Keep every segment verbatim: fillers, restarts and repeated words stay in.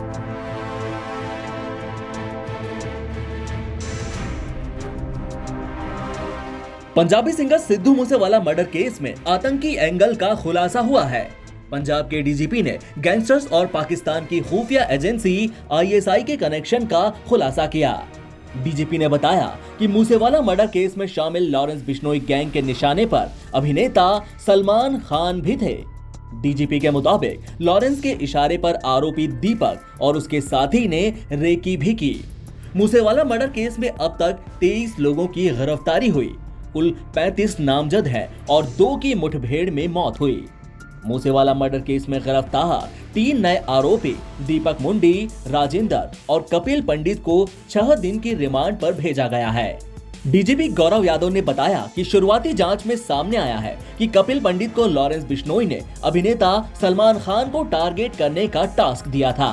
Punjabi singer Sidhu Moosewala murder case में आतंकी angle का खुलासा हुआ है। पंजाब के डीजीपी ने गैंगस्टर्स और पाकिस्तान की खुफिया एजेंसी आईएसआई के कनेक्शन का खुलासा किया। डीजीपी ने बताया कि मूसेवाला मर्डर केस में शामिल लॉरेंस बिश्नोई गैंग के निशाने पर अभिनेता सलमान खान भी थे। डीजीपी के मुताबिक लॉरेंस के इशारे पर आरोपी दीपक और उसके साथी ने रेकी भी की। मूसेवाला मर्डर केस में अब तक तेईस लोगों की गिरफ्तारी हुई। कुल पैंतीस नामजद हैं और दो की मुठभेड़ में मौत हुई। मूसेवाला मर्डर केस में गिरफ्तार तीन नए आरोपी दीपक मुंडी, राजेंद्र और कपिल पंडित को छह दिन की रिमांड पर भेजा गया है। डीजीपी गौरव यादव ने बताया कि शुरुआती जांच में सामने आया है कि कपिल पंडित को लॉरेंस बिश्नोई ने अभिनेता सलमान खान को टारगेट करने का टास्क दिया था।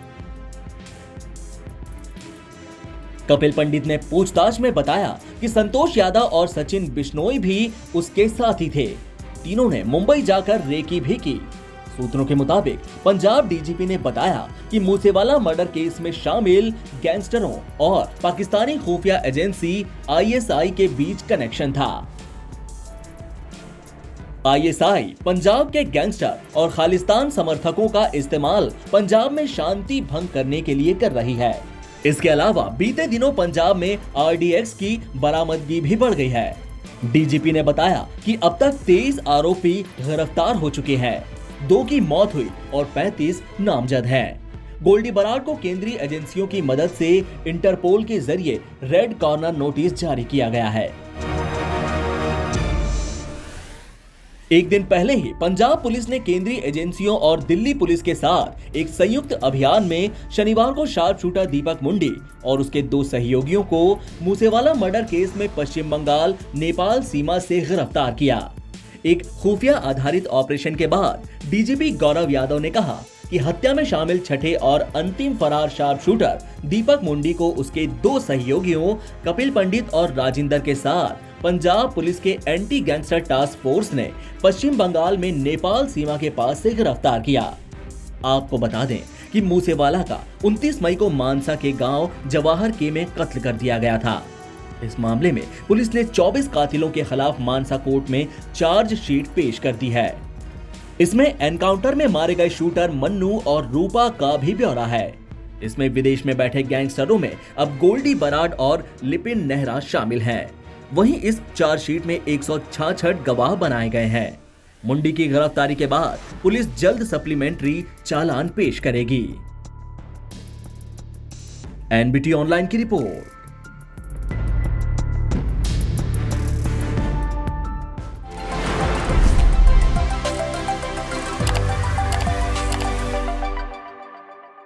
कपिल पंडित ने पूछताछ में बताया कि संतोष यादव और सचिन बिश्नोई भी उसके साथी थे। तीनों ने मुंबई जाकर रेकी भी की। सूत्रों के मुताबिक पंजाब डीजीपी ने बताया कि मूसेवाला मर्डर केस में शामिल गैंगस्टरों और पाकिस्तानी खुफिया एजेंसी आईएसआई के बीच कनेक्शन था। आईएसआई पंजाब के गैंगस्टर और खालिस्तान समर्थकों का इस्तेमाल पंजाब में शांति भंग करने के लिए कर रही है। इसके अलावा बीते दिनों पंजाब में आरडीएक्स की बरामदगी भी बढ़ गई है। डीजीपी ने बताया कि अब तक तेईस आरोपी गिरफ्तार हो चुके हैं, दो की मौत हुई और पैंतीस नामजद हैं। गोल्डी बराड़ को केंद्रीय एजेंसियों की मदद से इंटरपोल के जरिए रेड कॉर्नर नोटिस जारी किया गया है। एक दिन पहले ही पंजाब पुलिस ने केंद्रीय एजेंसियों और दिल्ली पुलिस के साथ एक संयुक्त अभियान में शनिवार को शार्प शूटर दीपक मुंडी और उसके दो सहयोगियों को मूसेवाला मर्डर केस में पश्चिम बंगाल नेपाल सीमा से गिरफ्तार किया। एक खुफिया आधारित ऑपरेशन के बाद डीजीपी गौरव यादव ने कहा कि हत्या में शामिल छठे और अंतिम फरार शार्प शूटर दीपक मुंडी को उसके दो सहयोगियों कपिल पंडित और राजेंद्र के साथ पंजाब पुलिस के एंटी गैंगस्टर टास्क फोर्स ने पश्चिम बंगाल में नेपाल सीमा के पास से गिरफ्तार किया। आपको बता दें कि मूसेवाला का उनतीस मई को मानसा के गांव जवाहर के में कत्ल कर दिया गया था। इस मामले में पुलिस ने चौबीस कातिलों के खिलाफ मानसा कोर्ट में चार्जशीट पेश कर दी है। इसमें एनकाउंटर में मारे गए शूटर मन्नू और रूपा का भी ब्यौरा है। इसमें विदेश में बैठे गैंगस्टरों में अब गोल्डी बराड़ और लिपिन नेहरा शामिल हैं। वहीं इस चार्जशीट में एक सौ छियासठ गवाह बनाए गए हैं। मुंडी की गिरफ्तारी के बाद पुलिस जल्द सप्लीमेंट्री चालान पेश करेगी। एनबीटी ऑनलाइन की रिपोर्ट।